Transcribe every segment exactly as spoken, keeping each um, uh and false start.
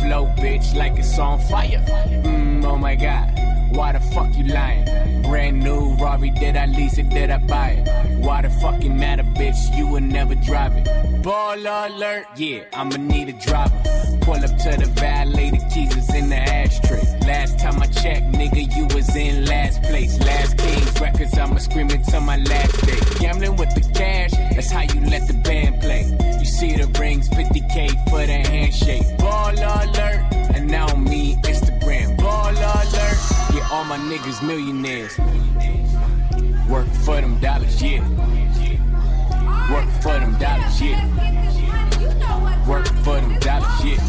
flow, bitch, like it's on fire. Mm, oh my God, why the fuck you lying? Brand new Rari, did I lease it, did I buy it? Why the fucking matter, bitch, you would never drive it. Ball alert, yeah, I'ma need a driver. Pull up to the valet, the keys is in the ashtray. Last time I checked, nigga, you was in last place. Last Kings records, I'ma scream it till my last day. Gambling with the cash, that's how you let the band play. You see the rings, fifty K for the handshake. Ball alert, and now me, Instagram. Ball alert, yeah, all my niggas millionaires. Work for them dollars, yeah. Work for them dollars, yeah. Work for them dollars, yeah.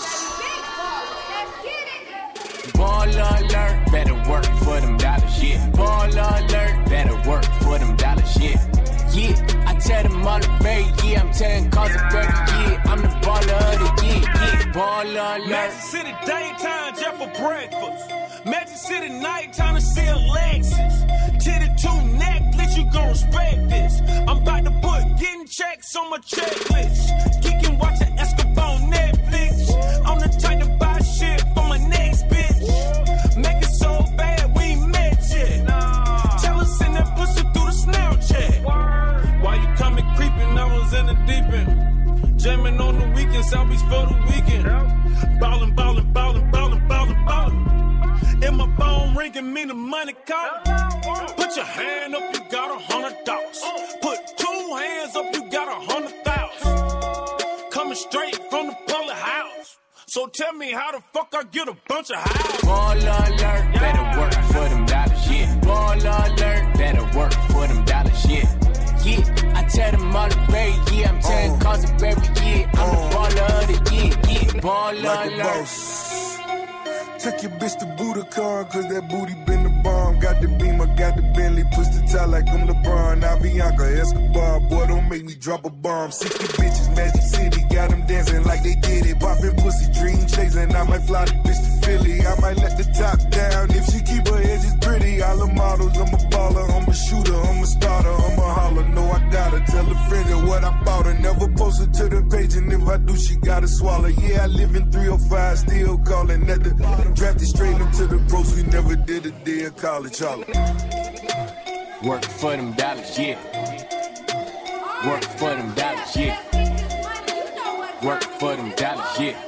Ball alert, better work for them dollars, yeah. Ball alert, better work for them dollars, yeah. Yeah, I tell them all the very yeah, I'm telling cause of every year. I'm the baller of the year, yeah. Ball alert. Magic City daytime just for breakfast. Magic City nighttime to see a Lexus. Titty two necklace, you gon' respect this. I'm about to put getting checks on my checklist. Geeking watching Escobar on Netflix. I'm the type to buy shit for my next bitch. Make it so bad we ain't met yet. Nah. Tell us send that pussy through the Snapchat. Word. Why you coming creeping? I was in the deep end. Jamming on the weekends, South Beach for the weekend. Yep. Ballin', ballin', ballin', ballin', ballin', ballin'. In my phone ringing me the money call. Put your hand up, you got a hundred dollars. Put two hands up, you got a hundred thousand. Coming straight from the public house. So tell me how the fuck I get a bunch of houses. Ball alert, better work for them dollars, yeah. Ball alert, better work for them dollars, yeah. Yeah, I tell them all the very yeah, I'm telling uh, cause of every year. I'm uh, the baller of the year, yeah. Ball like alert. Take your bitch to Budokan, cause that booty been the bomb. Got the Beamer, got the Bentley, push the tie like I'm LeBron. Avianca, Escobar, boy, don't make me drop a bomb. sixty bitches, Magic City, got them dancing like they did it. Poppin' pussy, dream chasing, I might fly the bitch to Philly. I might let the top down, if she keep her edges pretty. All the models, I'm a baller, I'm a shooter, I'm a starter, I'm a holler. No, I gotta tell a friend that what I bought her. Never post her to the page, and if I do, she gotta swallow. Yeah, I live in three oh five, still calling at the drafted straight into the pros, we never did a day of college, holla. Work for them dollars, yeah. Work for them dollars, yeah. Work for them dollars, yeah.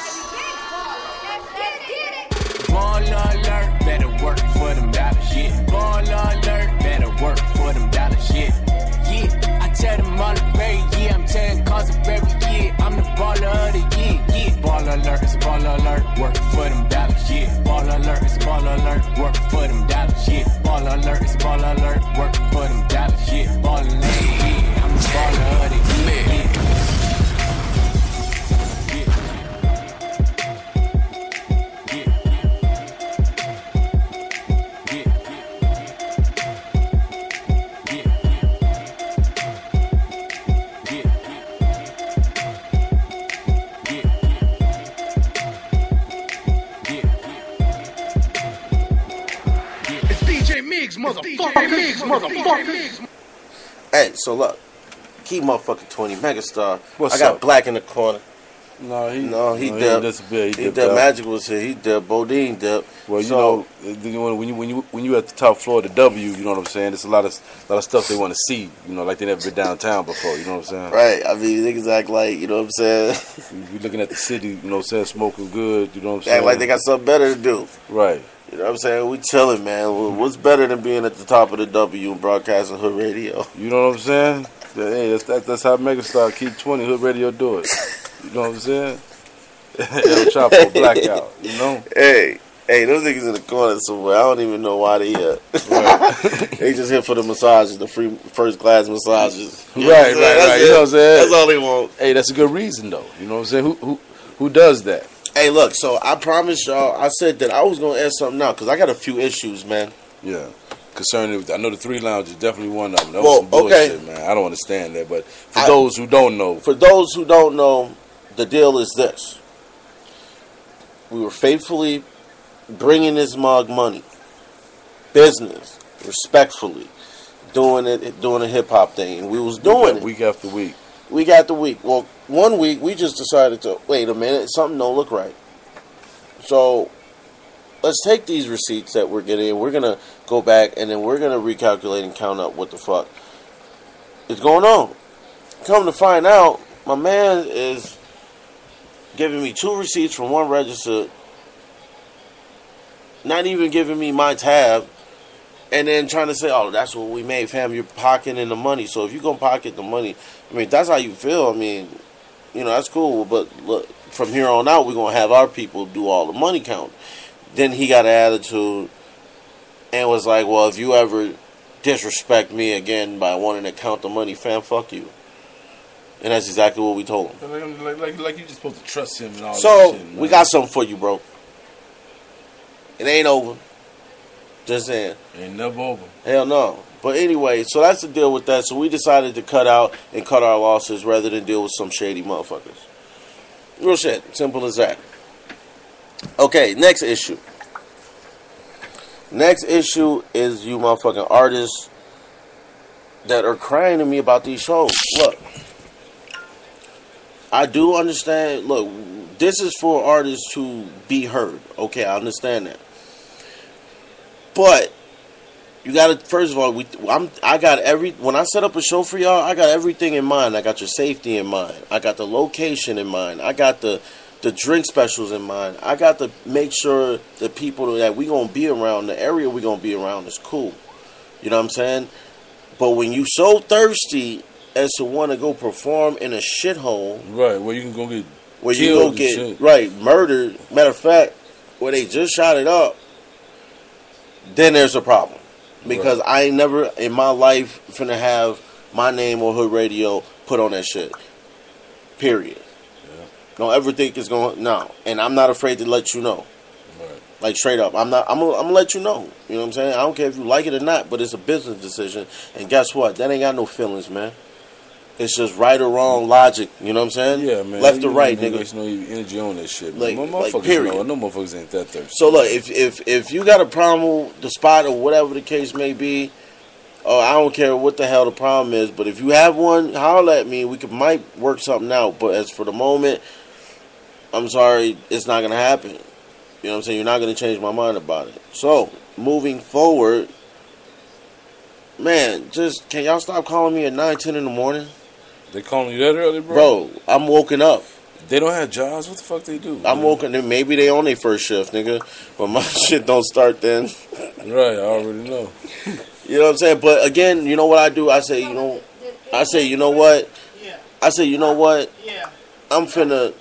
Ball alert, better work for them dollars, yeah. Ball alert, better work for them dollars, yeah. Yeah, I tell them all the very yeah, I'm telling cause of every year. I'm the baller of the year, yeah. Ball alert, it's ball alert, work for them dollars, yeah. Ball alert, it's ball alert, work for them dollars, yeah. Ball alert, it's ball alert, work for them dollars, yeah. Ball alert, yeah, I'm the baller of the year, yeah. Motherfucker. Hey, so look, key motherfucking twenty Megastar. What's I got up? Black in the corner. No, he no, he no, did. He, he did. Magic was here. He did. Bodine did. Well, you so, know, when you when you when you at the top floor of the W, you know what I'm saying. There's a lot of a lot of stuff they want to see. You know, like they never been downtown before. You know what I'm saying? Right. I mean, niggas act like, you know what I'm saying. You looking at the city, you know what I'm saying, smoking good. You know what I'm saying? Act like they got something better to do. Right. You know what I'm saying? We chilling, man. What's better than being at the top of the W and broadcasting Hood Radio? You know what I'm saying? Hey, that's that, that's how Megastar Keep twenty Hood Radio do it. You know what I'm saying? El Chapo Blackout. You know? Hey, hey, those niggas in the corner somewhere. I don't even know why they here. Right. They just here for the massages, the free first class massages. You right, right, right. You know what I'm saying? That's all they want. Hey, that's a good reason though. You know what I'm saying? Who who who does that? Hey, look, so I promised y'all, I said that I was going to ask something out, because I got a few issues, man. Yeah. Concerning, I know the Three Lounge is definitely one of them. That well, was some bullshit, okay. man. I don't understand that, but for I, those who don't know. For those who don't know, the deal is this. We were faithfully bringing this mug money. Business. Respectfully. Doing it, doing a hip-hop thing. And we was doing it. Week after week. Week after week. Well, one week, we just decided to, wait a minute, something don't look right. So let's take these receipts that we're getting. We're gonna go back and then we're gonna recalculate and count up what the fuck is going on. Come to find out, my man is giving me two receipts from one register, not even giving me my tab, and then trying to say, oh, that's what we made, fam. You're pocketing the money. So if you're going to pocket the money, I mean, if that's how you feel, I mean, you know, that's cool. But look, from here on out, we're going to have our people do all the money count. Then he got an attitude and was like, well, if you ever disrespect me again by wanting to count the money, fam, fuck you. And that's exactly what we told him. Like, like, like, like you just supposed to trust him and all so, that shit. So, we got something for you, bro. It ain't over. Just saying. Ain't never over. Hell no. But anyway, so that's the deal with that. So we decided to cut out and cut our losses rather than deal with some shady motherfuckers. Real shit. Simple as that. Okay, next issue. Next issue is you motherfucking artists that are crying to me about these shows. Look. I do understand. Look, this is for artists to be heard. Okay, I understand that. But you got to, first of all, we I'm I got every when I set up a show for y'all, I got everything in mind. I got your safety in mind. I got the location in mind. I got the the drink specials in mind. I got to make sure the people that we gonna be around, the area we gonna be around is cool. You know what I'm saying? But when you so thirsty as to want to go perform in a shithole, right, where you can go get where you go get shit. right murdered. Matter of fact, where they just shot it up, then there's a problem because right. I ain't never in my life finna have my name or Hood Radio put on that shit. Period. Yeah. Don't ever think it's going no, and I'm not afraid to let you know. Right. Like straight up, I'm not. I'm gonna, I'm gonna let you know. You know what I'm saying? I don't care if you like it or not, but it's a business decision. And guess what? That ain't got no feelings, man. It's just right or wrong logic. You know what I'm saying? Yeah, man. Left or right, nigga. nigga. There's no energy on that shit. Like, man. like motherfuckers, period. No, no motherfuckers ain't that thirsty. So look, if if if you got a problem with the spot or whatever the case may be, or I don't care what the hell the problem is, but if you have one, holler at me. We could might work something out. But as for the moment, I'm sorry, it's not gonna happen. You know what I'm saying? You're not gonna change my mind about it. So moving forward, man, just can y'all stop calling me at nine, ten in the morning? They calling you that early, bro? Bro, I'm woken up. They don't have jobs. What the fuck they do? I'm woken. Maybe they on their first shift, nigga. But my shit don't start then. Right, I already know. You know what I'm saying? But again, you know what I do? I say, you know, I say, you know what? I say, you know what? I'm finna,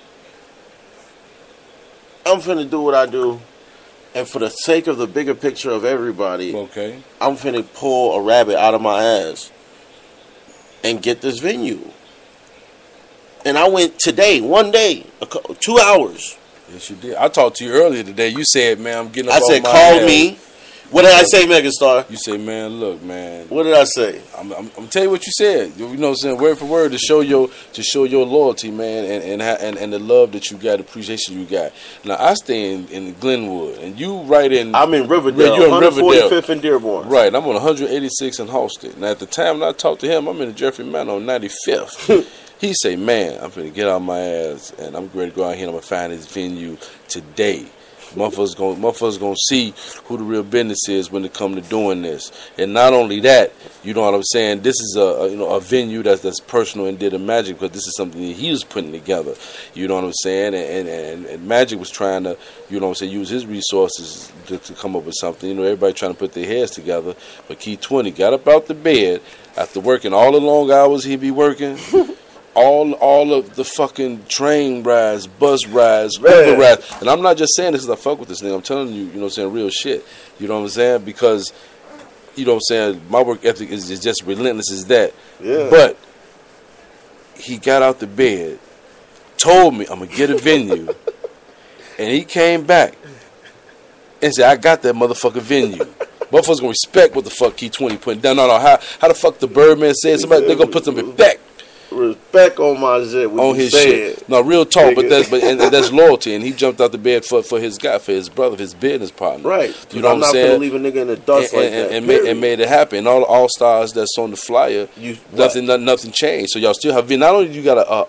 I'm finna do what I do. And for the sake of the bigger picture of everybody, okay, I'm finna pull a rabbit out of my ass and get this venue. And I went today, one day, a co- two hours. Yes, you did. I talked to you earlier today. You said, man, I'm getting up I on said, my call ass. me. What did I say, Megastar? You said, man, look, man. What did I say? I'm, I'm, I'm tell you what you said. You know what I'm saying? Word for word to show your to show your loyalty, man, and and and, and the love that you got, the appreciation you got. Now, I stay in, in Glenwood, and you right in... I'm in Riverdale. You're in one forty-fifth and Dearborn. Right. I'm on one eighty-six in Halsted. Now, at the time when I talked to him, I'm in the Jeffrey Manor on ninety-fifth. He say, man, I'm finna get out my ass, and I'm ready to go out here and I'm going to find this venue today. Motherfuckers gonna, motherfuckers gonna see who the real business is when it come to doing this. And not only that, you know what I'm saying, this is a, a you know a venue that's that's personal and did a Magic, but this is something that he was putting together. You know what I'm saying? And and, and Magic was trying to, you know what I'm saying, use his resources to, to come up with something. You know, everybody trying to put their heads together. But Key twenty got up out the bed after working all the long hours he be working. All all of the fucking train rides, bus rides, Uber rides. And I'm not just saying this because I fuck with this nigga. I'm telling you, you know what I'm saying, real shit. You know what I'm saying? Because, you know what I'm saying, my work ethic is, is just relentless as that. Yeah. But he got out the bed, told me I'm going to get a venue, and he came back and said, I got that motherfucking venue. Motherfuckers going to respect what the fuck Key twenty putting down. No, no, how, how the fuck the Birdman said? Somebody, they're going to put some respect. Respect on my shit. On his shit. It. No, real talk, but that's but and, and that's loyalty. And he jumped out the bed for, for his guy, for his brother, his business partner. Right. You know I'm what I'm saying? I'm not gonna leave a nigga in the dust and, like and, that. And made, and made it happen. And all the all stars that's on the flyer, you nothing, nothing, nothing changed. So y'all still have. Not only you got a, a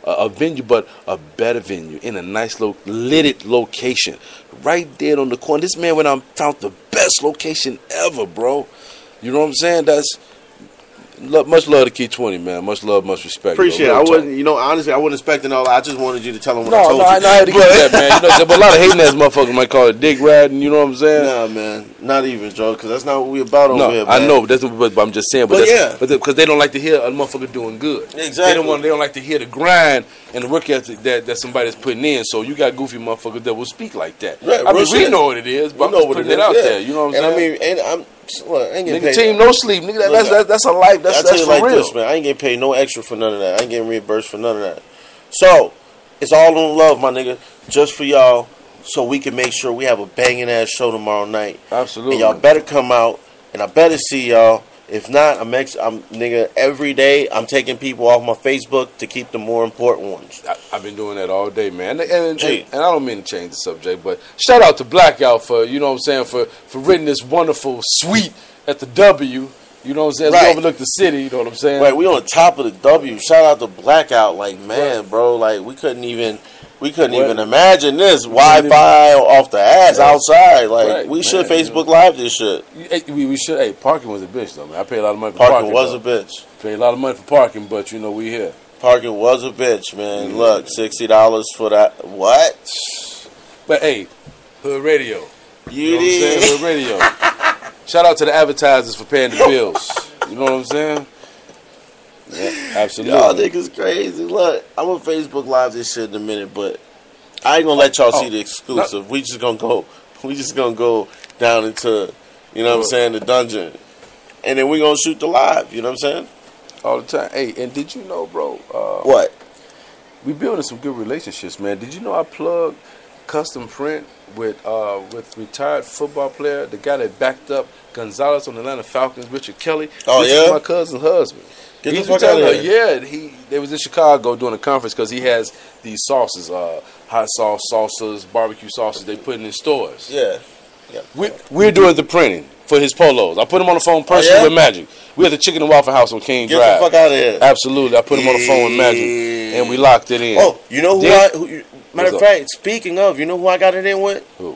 a, a venue, but a better venue in a nice, lo- lit location, right there on the corner. This man went out and found the best location ever, bro. You know what I'm saying? That's lo- much love to Key twenty, man. Much love, much respect. Appreciate bro. it. I Real wasn't, talk. you know, honestly, I wasn't expecting all that. I just wanted you to tell them what I No, told no, you. I, no, I had to get that, man. You know, but a lot of hating ass motherfuckers might call it dick riding. You know what I'm saying? Nah, man, not even, Joe, because that's not what we about over No, here, I man. know, but that's what, but I'm just saying. But, But that's, yeah. but because they don't like to hear a motherfucker doing good. Exactly. They don't want. They don't like to hear the grind and the work ethic that, that somebody's putting in. So you got goofy motherfuckers that will speak like that. Right, I mean, real we shit. know what it is, but We I'm know just what putting it it, is, out yeah. there. You know what I'm and saying? I mean, and I'm, look, I ain't getting Nigga, paid. team no sleep, nigga. That, that's, that's that's a life. That's I tell that's you for like real. this, man. I ain't getting paid no extra for none of that. I ain't getting reimbursed for none of that. So, it's all on love, my nigga. Just for y'all, so we can make sure we have a banging ass show tomorrow night. Absolutely. And y'all better come out, and I better see y'all. If not, I'm ex- I'm nigga every day. I'm taking people off my Facebook to keep the more important ones. I, I've been doing that all day, man. And, and, and, Gee. and I don't mean to change the subject, but shout out to Blackout for, you know what I'm saying, for, for renting this wonderful suite at the W. You know what I'm saying? Right. We overlook the city, you know what I'm saying? Right, we on top of the W. Shout out to Blackout. Like, man, bro, like we couldn't even we couldn't What? even imagine this Wi-Fi off the ass Right. outside. Like Right, we man, should you Facebook know. Live this shit. Hey, we, we should. Hey, parking was a bitch, though, man. I paid a lot of money for Parking parking. was though. a bitch. Paid a lot of money for parking, but you know we here. Parking was a bitch, man. Yeah. Look, sixty dollars for that. What? But hey, Hood Radio. You You know what I'm saying? did. Hood Radio. Shout out to the advertisers for paying the bills. You know what I'm saying? Yeah, absolutely. Y'all niggas crazy. Look, I'm on Facebook Live this shit in a minute, but I ain't gonna let y'all Oh, see the exclusive. We just gonna go. We just gonna go down into, you know what I'm saying, the dungeon, and then we gonna shoot the live. You know what I'm saying? All the time. Hey, and did you know, bro? Uh, What? We building some good relationships, man. Did you know I plugged Custom Print with uh, with retired football player, the guy that backed up Gonzalez on the Atlanta Falcons, Richard Kelly? Oh, Richard yeah? is my cousin's husband. Get the He's fuck retired outta now. here. Yeah, he they was in Chicago doing a conference because he has these sauces, uh, hot sauce, salsas, barbecue sauces they put in stores. Yeah. Yeah. We, we're doing the printing for his polos. I put him on the phone personally yeah? with Magic. We at the Chicken and Waffle House on King Get Drive. the fuck out of here. Absolutely, I put him on the phone with Magic, and we locked it in. Oh, you know who Then- I? Who, you- matter of What's up? fact, speaking of, you know who I got it in with? Who?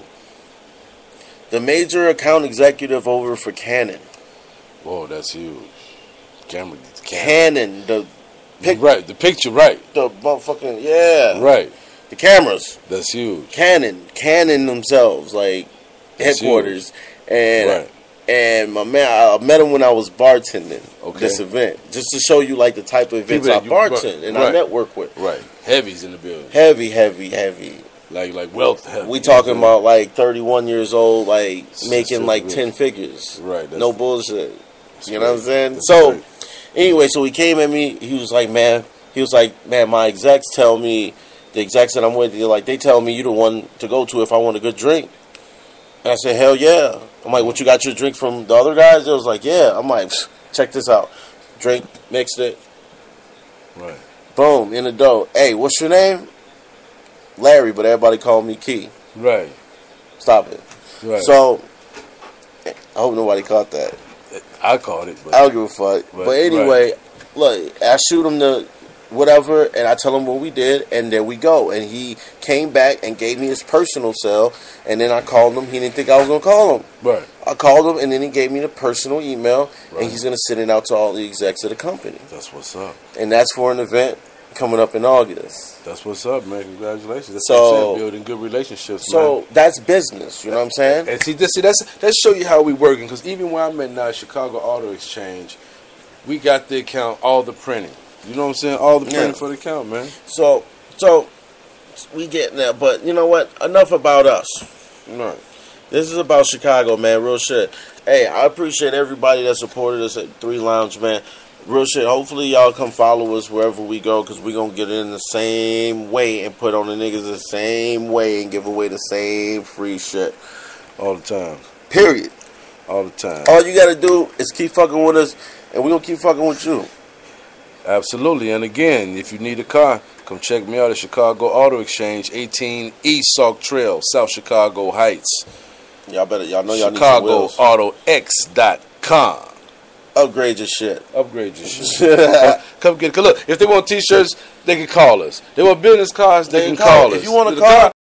The major account executive over for Canon. Whoa, that's huge. Camera, camera. Canon, the pic, Right, the picture, right, the motherfucking yeah, right. the cameras. That's huge. Canon, Canon themselves, like That's headquarters, and Right. and my man, I met him when I was bartending Okay. this event, just to show you like the type of events People I that you- bartend and I right. network with. Right, heavies in the building, Heavy, heavy, heavy. like like wealth heavy. We talking about like thirty-one years old, like making like Right. ten figures. Right, that's- No bullshit. That's You know what I'm great. saying? That's So, great. anyway, so he came at me. He was like, man, he was like, man, my execs tell me, the execs that I'm with, they're like, they tell me you the one to go to if I want a good drink. And I said, hell yeah. I'm like, what, you got your drink from the other guys? They was like, yeah. I'm like, check this out. Drink, mixed it, Right. boom, in the dough. Hey, what's your name? Larry, but everybody call me Key. Right. Stop it. Right. So, I hope nobody caught that. I caught it, but I don't give a fuck. Right, But anyway, look, I shoot him the whatever, and I tell him what we did, and there we go. And he came back and gave me his personal cell, and then I called him. He didn't think I was going to call him. right. I called him, and then he gave me the personal email, Right. and he's going to send it out to all the execs of the company. That's what's up. And that's for an event coming up in August. That's what's up, man. Congratulations. That's So- what I'm saying, building good relationships, So man. that's business, you know what I'm saying? And see, this, see that's that show you how we working. Because even when I'm at now Chicago Auto Exchange, we got the account, all the printing. You know what I'm saying? All the printing Yeah. for the account, man. So, so we getting that, but you know what? Enough about us. Right. This is about Chicago, man. Real shit. Hey, I appreciate everybody that supported us at Three Lounge, man. Real shit. Hopefully, y'all come follow us wherever we go, because we going to get in the same way and put on the niggas the same way and give away the same free shit. All the time. Period. All the time. All you got to do is keep fucking with us, and we going to keep fucking with you. Absolutely. And again, if you need a car, come check me out at Chicago Auto Exchange, eighteen East Sauk Trail, South Chicago Heights. Y'all better, y'all know y'all need some Chicago wheels. Auto X dot com. Upgrade your shit. Upgrade your shit. come, come get it. Cause look, if they want T-shirts, they can call us. They want business cards, they, they can, can call, call us. If you want a the car.